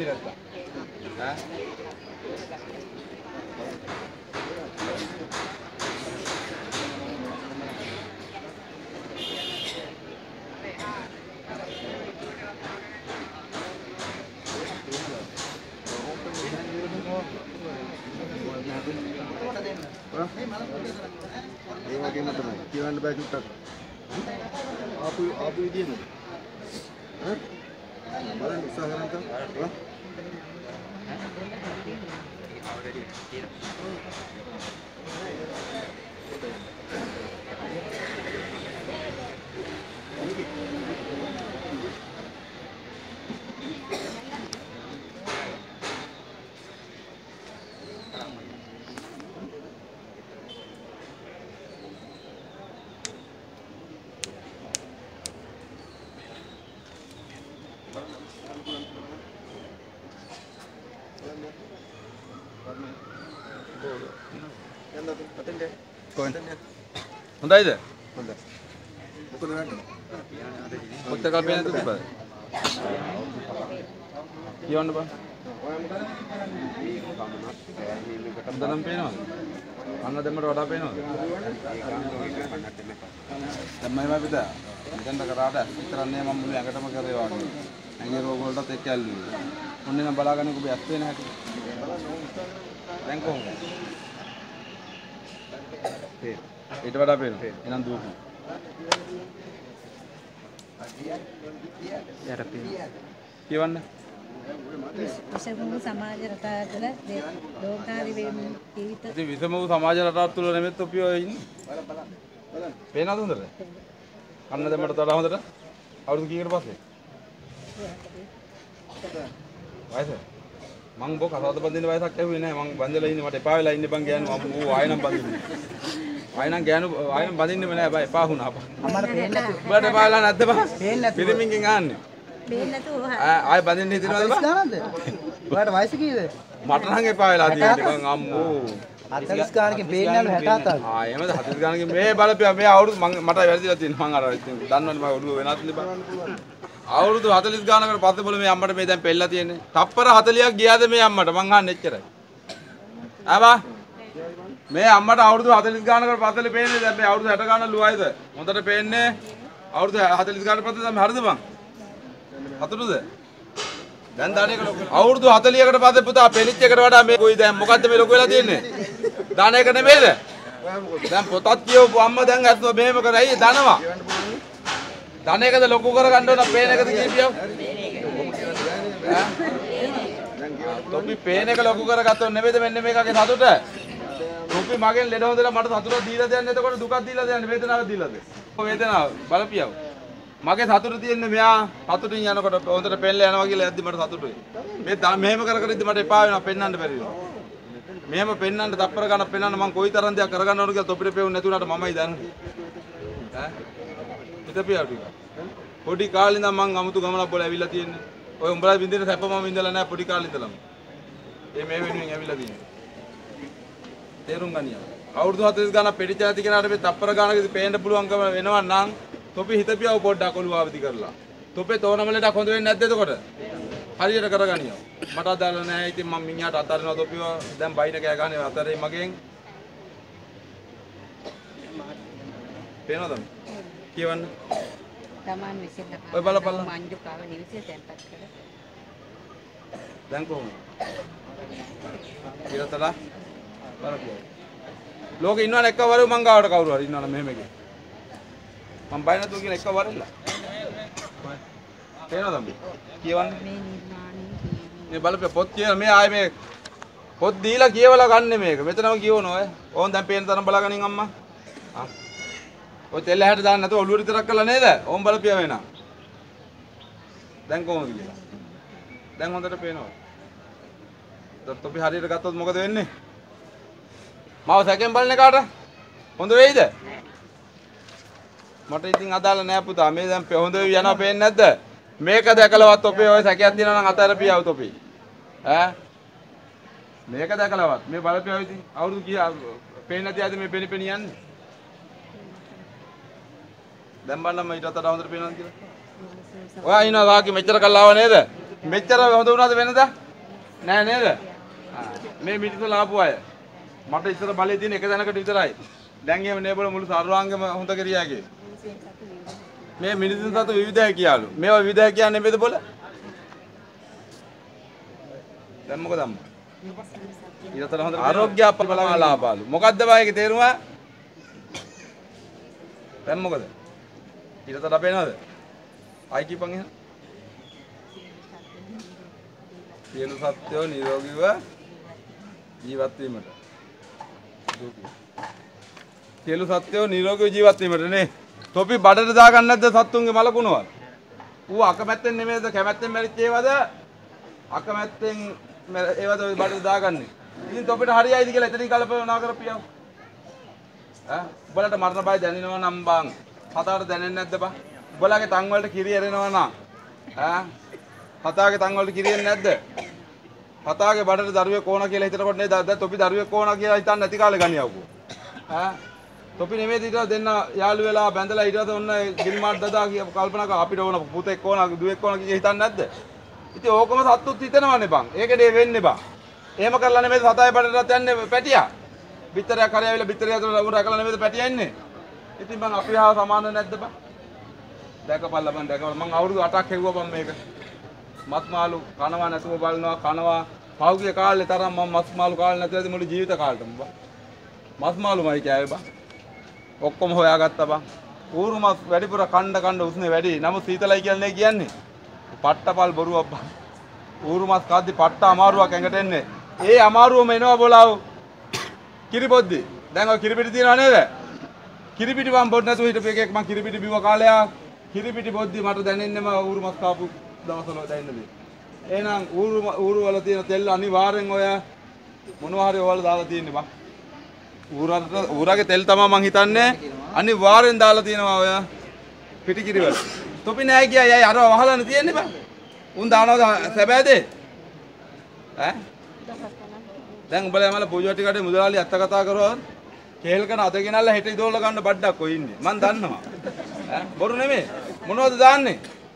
ඇති නැත්තම්. ඈ? ඒ වගේම තමයි කියවන්න බෑ චුට්ටක් ආපු විදියම ඈ බලන්න උත්සාහ කරන්න හොඳයිද? හොඳයි. මොකද වෙන්නේ? පොත් එක පේන්නේ නැතුද බෑ? කියවන්න බෑ. හොඳනම් පේනවද? අන්න දෙන්නට වඩා පේනවද? දැන් මම පිට. ඉතින් කරාට විතරන්නේ මම මුළු ඇඟටම කරේ වගේ. ඇඟේ රෝග වලටත් එක්ක ඇල්ලුවේ. මොන්නේ නම් බලාගන්න ඔබ ඇස් වෙන හැටි. දැන් කොහොමද? ඊට වඩා පේනවා. එහෙනම් දුවපු. යට පේනවා. කියවන්න. විසම සමාජ රටාව තුළ ලෝකාරි වෙමින් ජීවිත. ඉතින් විසම වූ සමාජ රටාව තුළ නෙමෙත් අපි ඔය ඉන්නේ. පේනවද හොඳට? අන්න දෙමඩට වඩා හොඳට. අවුරුදු කීයකට පස්සේ? වයස? මං බෝ කසාද බඳින්න වයසක් ඇහුවේ නෑ. මං බඳලා ඉන්නේ මට එපා වෙලා ඉන්නේ බං ගෑනු. මම ඌ ආයෙ නම් බඳින්නේ. ආයෙ නම් ගෑනු ආයෙ නම් බඳින්නෙම නෑ බං එපා වුණා බං. අම්මට පේන්නේ නැතු. උඹට එපා වෙලා නැද්ද බං? පේන්නේ නැතු. පිරිමින්ගෙන් ආන්නේ. පේන්නේ නැතු. ආයෙ බඳින්න හිතනවද බං? ගානක්ද? ඔයාලට වයස කීයද? මට නම් එපා වෙලා තියෙන්නේ බං අම්මෝ. 40 ගානකින් පේන්නේ නැහැ 67ක්. එහෙමද 40 ගානකින් මේ බලපියා මේ අවුරුදු මට වැරදිලා තියෙනවා මං අර ඉතින් දන්නවනේ මම ඔළුව වෙනත් නේ බං. අවුරුදු 40 ගානකට පස්සේ බල මේ අම්මට මේ දැන් පෙන්නලා තියෙන්නේ. තප්පර 40ක් ගියාද මේ අම්මට මං අහන්නේ එච්චරයි. ආවා මේ අම්මට අවුරුදු 40 ගානකට පස්සේ පේන්නේ දැන් මේ අවුරුදු 60 ගානක් ලුවයිද? හොඳට පේන්නේ අවුරුදු 40 ගානකට පස්සේ දැන් හරිද බං? හතුරුද? දැන් දාන එක ලොකු. අවුරුදු 40කට පස්සේ පුතා පෙනිච් එකට වඩා මේ කොයි දැන් මොකද්ද මේ ලොකු වෙලා තියෙන්නේ? දාන එක නෙමෙයිද? දැන් පොතක් කියවපු අම්මා දැන් අත්ව මෙහෙම කරයි දනවා. ධන එකද ලොකු කරගන්න ඕන පේන එකද කීපියව? තොපි පේන එක ලොකු කරගත්තොත් නෙමෙයිද මෙන්න මේකගේ සතුට? තොපි මගෙන් ලෙඩ හොඳලා මට සතුටක් දීලා දෙන්නේ එතකොට දුකක් දීලා දෙන්නේ වේදනාවක් දීලාද? වේදනාව බලපියව. මගේ සතුට තියෙන්නේ මෙයා සතුටින් යනකොට හොඳට පෙන්ලා යනවා කියලා යද්දි මට සතුටුයි. මේ මෙහෙම කර කර ඉද්දි මට එපා වෙනවා පෙන්වන්න බැරි වෙනවා. මෙහෙම පෙන්වන්න තප්පර ගන්න පෙන්වන්න මම කොයි තරම් දෙයක් කරගන්න ඕනද කියලා තොපිට පෙවුනේ නැති උනාට මමයි දන්නේ. ඈ හිතපියා ටික. පොඩි කාලේ ඉඳන් මං අමුතු ගමනක් බෝල ඇවිල්ලා තියෙන්නේ. ඔය උඹලා විඳින සැප මම විඳලා නැහැ පොඩි කාලේ ඉඳලම. මේ වෙනුවෙන් ඇවිල්ලා තියෙන්නේ. තේරුම් ගනියා. අවුරුදු 40 ගානක් පෙඩිච ඇති කෙනාට මේ තප්පර ගානකදී පේන්න පුළුවන්කම වෙනවා නම් තොපි හිතපියව පොඩ්ඩක් ඔළුව ආවදි කරලා. තොපේ තෝරනමලටක් හොඳ වෙන්නේ නැද්ද එතකොට? හරියට කරගනියා. මට අදාළ නැහැ. ඉතින් මම මිනිහාට අතාරිනවා තොපිව. දැන් බයින කෑ ගහන්නේ අතරේ මගෙන්. පේනවද? කියවන්න. තමන් විසින් ඔය බලපල්ල. මංජුකාව නිවසේ තැන්පත් කර. දැන් කොහොමද? ඊළතලා බලපුවා. ලෝකේ ඉන්නවනේ එක්කවරු මං ගාවට කවුරු හරි ඉන්නවනේ මෙහෙම එකේ. මම බය නැතුව කියන එක්කවරilla. තේරෙනවද අම්බි? කියවන්න. මේ නිර්මාණය මේ බලපෑ පොත් කියන මේ ආයේ මේ පොත් දීලා කියවලා ගන්න මේක. මෙතනම කියවනවා ඔය. ඕන් දැන් පේන තරම් බලාගනින් අම්මා. ආ. ඔය තෙල් හැට දාන්න නැතුව ඔළුව විතරක් කළා නේද? ඕන් බලපියා වෙනා. දැන් කොහොමද කියලා? දැන් හොඳට පේනවා. තොපි හරියට ගත්තොත් මොකද වෙන්නේ? මාව සැකෙන් බලන එකට හොඳ වෙයිද? මට ඉතින් අදාළ නෑ පුතා. මේ දැන් හොඳ වෙවි යනවා පේන්නේ නැද්ද? මේක දැකලවත් ඔපේ ඔය සැකයක් දිනනවා නම් අතරපියව තොපි. ඈ? මේක දැකලවත් මේ බලපියව ඉතින් අවුරුදු කීයක් පේන්නේ නැති ආද මේ පෙනි යන්නේ? දැන් බලන්න මම ඊට වඩා හොඳට පේනවද කියලා? ඔයා ඉන්නවා වාකි මෙච්චර කල් ආව නේද? මෙච්චර හොඳ වුණාද වෙනද? නෑ නේද? මේ මිනිස්සු ආපු අය. මට ඉස්සර බලේ තියෙන එක දැනකට විතරයි. දැන් එහෙම නේ බල මුළු සර්වාංගම හොඳ කරියාගේ. මේ මිනිසුන් සතු විවිධ හැකියාලු. මේවා විවිධ හැකියා නෙමෙයිද බල? දැන් මොකද අම්මා? ඊටතර හොඳ ආරෝග්‍ය අපලලාපාලු. මොකද්ද බායගේ තේරුම? දැන් මොකද? ඊටතර අපේනවද? ආයි කීපන් එහෙනම්. සියලු සත්වෝ නිරෝගීව ජීවත් වීමට. සියලු සත්වෝ නිරෝගීව ජීවත් වීමට නේ. තොපි බඩට දාගන්න නැද්ද සත්තුන්ගේ මලකුණවල්? ඌ අකමැත්තෙන් නෙමෙයිද කැමැත්තෙන් මැරිච්ච ඒවද? අකමැත්තෙන් ඒවද ඔය බඩට දාගන්නේ. ඉතින් තොපිට හරියයිද කියලා එතනින් කල්පනා කරපියව. උඹලට මරණ බය දැනෙනවා නම් බං. හතාට දැනෙන්නේ නැද්ද බං? උඹලගේ තන් වලට කිරි එරෙනවා නම් හතාගේ තන් වලට කිරි එන්නේ නැද්ද? හතාගේ බඩට දරුවෙක් ඕන කියලා හිතනකොට නේද දැන් තොපි දරුවෙක් ඕන කියලා හිතන්නේ නැති කාලේ ගනියවකෝ. තොපි නෙමෙයි ඊට දෙන්න යාළු වෙලා බැඳලා ඊට ඔන්න ගිනිමාඩ් දදා කිය කල්පනා කර අපිට ඕන පුතෙක් ඕන දුවෙක් ඕන කියලා හිතන්නේ නැද්ද? ඉතින් ඕකම සත්තුත් හිතනවනේ බං. ඒකනේ වෙන්නේ බං. එහෙම කරලා නෙමෙයි සතායේ බඩටත් යන්නේ පැටියා. බිත්තරයක් හරි ඇවිල්ලා බිත්තරය අතර ලඟුර රැකලා නෙමෙයි පැටියා ඉන්නේ. ඉතින් බං අපි හා සමාන නැද්ද බං? දැකපල්ලා බං දැකපල්ලා මං අවුරුදු 8ක් හෙව්වා බං මේක. මස් මාළු කනවා නැතුව බලනවා කනවා. පහුගිය කාලේ තරම් මම මස් මාළු කාලේ නැතුවද මුළු ජීවිත කාලෙටම බං. මස් මාළුමයි කෑවේ බං. ඔක්කොම හොයාගත්තා බං. ඌරු මස් වැඩිපුර කණ්ඩ උස්නේ වැඩි. නමුත් සීතලයි කියන්නේ කියන්නේ. පට්ටපල් බොරුවක් බං. ඌරු මස් කාද්දි පට්ට අමාරුවක් ඇඟට එන්නේ. ඒ අමාරුවම එනවා බොලාව. කිරිබොද්දි. දැන් ඔය කිරිපිටි තියනව නේද? කිරිපිටි මම බොන්න නැතුව හිටපු එකෙක් මම කිරිපිටි බිව්ව කාලයක්. කිරිපිටි බොද්දි මට දැනෙන්නේම ඌරු මස් කාපු දවස්වල දැනෙන්නේ. එහෙනම් ඌරු වල තියෙන තෙල් අනිවාර්යෙන් ඔය මොනවා හරි ඔයාලා දාලා තියෙන්නේ බං. ඌරගේ තෙල් තමයි මං හිතන්නේ අනිවාර්යෙන් දාලා තියෙනවා ඔය පිටිකිරි වල. තොපි නෑ කියයි අය අර වහලානේ තියෙන්නේ බං. උන් දානවද සැබෑද? දැන් උඹලා මල පූජා ටිකට මුදලාලි අත්ත කතා කරවන කේල් කන අත ගෙනල්ලා හෙට ඉදෝල ගන්න බඩක් කොයි ඉන්නේ. මං දන්නවා. බොරු නෙමෙයි. මොනවද දාන්නේ?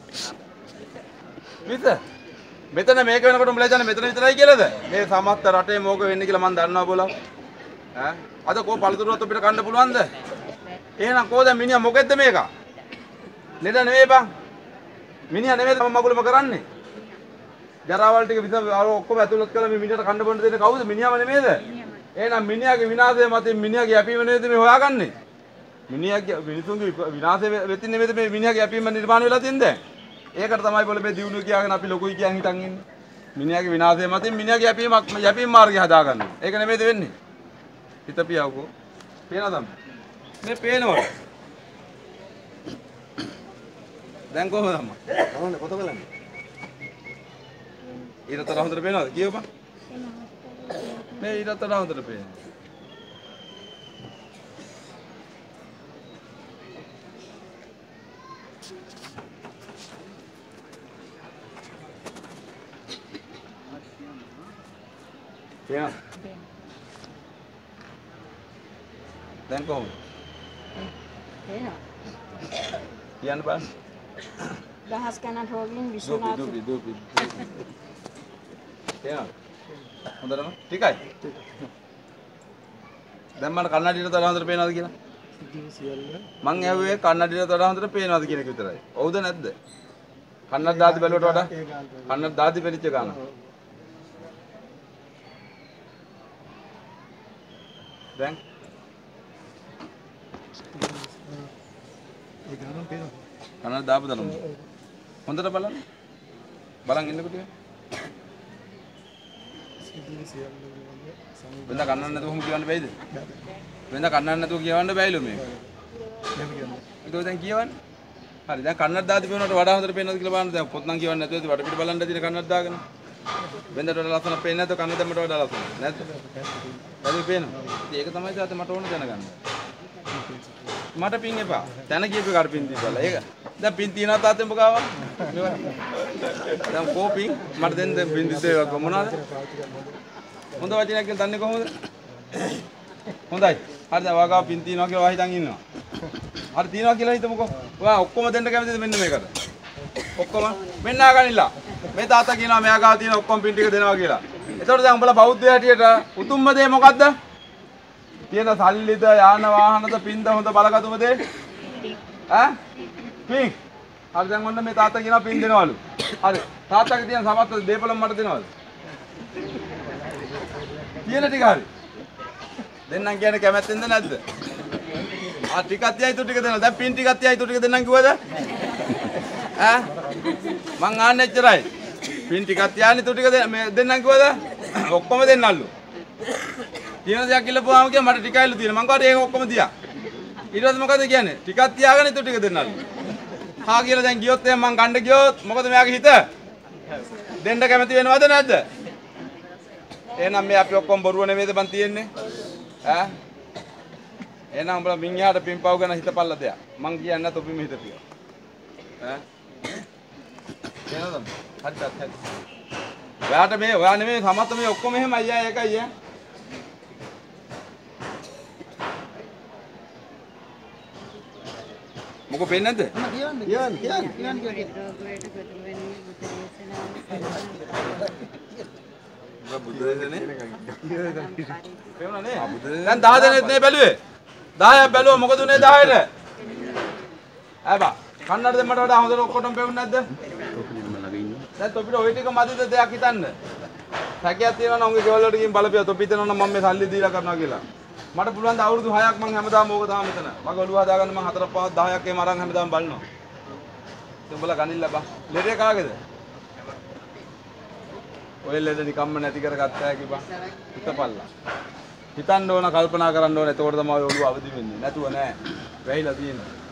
මෙතන මේක වෙනකොට උඹලා කියන්නේ මෙතන විතරයි කියලාද? මේ සමස්ත රටේ මොක වෙන්නේ කියලා මං දන්නවා බෝලා. අද කෝ පළතුරුවත් අපිට කන්න පුළුවන්ද? එහෙනම් කෝ දැන් මිනිහා මොකෙද්ද මේක? නේද නෙවෙයි බං. මිනිහා නෙවෙයි මම මගුලම කරන්නේ. ජරාවල් ටික විතර ඔක්කොම ඇතුළත් කරලා මේ මිනිහට කන්න බොන්න දෙන්නේ කවුද? මිනිහාම නෙමෙයිද? එහෙනම් මිනිහාගේ විනාශය මතින් මිනිහාගේ යැපීම නේද මේ හොයාගන්නේ? මිනිහාගේ මිනිසුන්ගේ විනාශය වෙතින් නෙමෙයිද මේ මිනිහාගේ යැපීම නිර්මාණය වෙලා තින්නේ? ඒකට තමයි බල මේ දිනුව කියාගෙන අපි ලොකුයි කියන් හිටන් ඉන්නේ. මිනිහාගේ විනාශය මතින් මිනිහාගේ යැපීම මාර්ගය හදාගන්න. ඒක නෙමෙයිද වෙන්නේ? හිතපියවකෝ. පේනවද? මේ පේනවද? දැන් කොහොමද අම්මා? කොහොමද පොත බලන්නේ? ඊටතර හොඳට පේනවද? කියවපන්. මේ ඊටතර හොඳට පේනවා. පේනවද? දැන් කොහොමද? පේනවා. කියන්න බලන්න. දහස් ගණන් රෝගීන් විශ්වනාථ දුපි. පේනවද? හොඳටම? ටිකයි. දැන් මම කන්නඩියට වඩා හොඳට පේනවද කියලා? මං ඇහුවේ කන්නඩියට වඩා හොඳට පේනවද කියන එක විතරයි. ඔව්ද නැද්ද? කන්නඩ දාදි බැලුවට වඩා කන්නඩ දාදි පෙරිච්ච ගාන. දැන් ඒ ගානම පේනවා. කන්නඩ දාපු දලම. හොඳට බලන්න. බලන් ඉන්නකො ටික. වෙන කන්නන්න නැතුව කොහොම කියවන්න බැයිද? වෙන කන්නන්න නැතුව කියවන්න බැයිලු මේක. ඒක දැන් කියවන්නේ. හරි දැන් කන්නඩ දාදි පේනවට වඩා හොඳට පේනවද කියලා බලන්න. දැන් පොත් නම් කියවන්නේ නැතුව වඩ පිට බලන්න දින කන්නඩ දාගෙන. වෙනදට වඩා ලස්සන පේන්නේ නැතුව කන්න දැම්මට වඩා ලස්සන. නැද්ද? වැඩි පේනවා. ඉතින් ඒක තමයි සාත මට ඕන දැනගන්න. මට පින් එපා. තන කියපු කාට පින් දීපලා. ඒක දැන් පින් තියනවා තාත්තෙන් බගාව. දැන් කෝපින් මට දෙන්න පින් දිස්සේ මොනවාද? හොඳ වචනයක් කියලා දන්නේ කොහොමද? හොඳයි. හරි දැන් වගාව පින් තියනවා කියලා හිතන් ඉන්නවා. හරි තියනවා කියලා හිතමුකෝ. ඔයා ඔක්කොම දෙන්න කැමතිද මෙන්න මේකට? ඔක්කොම මෙන්න ආගනිලා. මේ තාත්තා කියනවා මෙයා ගාව තියෙන ඔක්කොම පින් ටික දෙනවා කියලා. එතකොට දැන් උඹලා බෞද්ධ හැටියට උතුම්ම දේ මොකද්ද? තියෙන සල්ලිද යාන වාහනද පින්ද හොඳ බලගතුම දේ? ඈ? පින්. හරි දැන් ඔන්න මේ තාත්තා කියනවා පින් දෙනවලු. හරි. තාත්තාගේ තියෙන සමස්ත දේපලම මට දෙනවලු. තියෙන ටික හරි. දෙන්නම් කියන්නේ කැමැත්තෙන්ද නැද්ද? ටිකක් තියයි තු ටික දෙනවා. දැන් පින් ටිකක් තියයි තු ටික දෙන්නම් කිව්වද? ඈ? මං ආන්නේ එච්චරයි. පින් ටිකක් තියාන්නේ තු ටික දෙන්නම් කිව්වද? ඔක්කොම දෙන්නල්ලු. තියෙන දෙයක් ඉල්ලපුවාම කිය මට ටිකයිලු තියෙන. මං කාට ඒක ඔක්කොම තියා. ඊට පස්සේ මොකද කියන්නේ? ටිකක් තියාගෙන තු ටික දෙන්නල්ලු. හා කියලා දැන් ගියොත් එහෙනම් මං ගන්න ගියොත් මොකද මෙයාගේ හිත? දෙන්න කැමති වෙනවද නැද්ද? එහෙනම් මේ අපි ඔක්කොම බොරුව නෙමෙයිද බන් තියෙන්නේ? ඈ? එහෙනම් උඹලා මින්හාට පින්පව් ගැන හිතපල්ලා දෙයක්. මං කියන්නේ නැත ඔබිම හිතපිය. ඈ? එහෙනම් හරිද? ඔයාට මේ ඔයා නෙමෙයි සමත්ත මේ ඔක්කොම එහෙම අයියා ඒකයි ඈ. මොකෝ පෙන්නේ නැද්ද? කියන්න. බුදු දේශනේ පෙවුණා නේ දැන් 10 දෙනෙක් නේ බැලුවේ 10ක් බැලුවා මොකද උනේ 10ට ඈ බා කන්නඩ දෙන්නට වඩා හොඳට ඔක්කොටම පෙවුන්නේ නැද්ද දැන් තොපිට ওই ටික මදිද දෙයක් හිතන්න සැකයක් තියෙනවා නම් උගේ ගෙවල් වලට ගිහින් බලපියා තොපි හිතනවා නම් මම මේ සල්ලි දීලා කරනවා කියලා මට පුළුවන් ද අවුරුදු 6ක් මම හැමදාම ඕක තමයි මෙතන මගේ ඔළුව හදාගන්න මම 4ක් 5ක් 10ක් එහෙම අරන් හැමදාම බලනවා උඹලා ගනින්න බා ලෙඩේ කාගේද ඔය ලෙඩ නිකම්ම නැති කරගත්තා කිව්වා හිතපල්ලා හිතන්න ඕන කල්පනා කරන්න ඕන එතකොට තමයි ඔය ඔළුව අවදි වෙන්නේ නැතුව නෑ වැහිලා තියෙන්නේ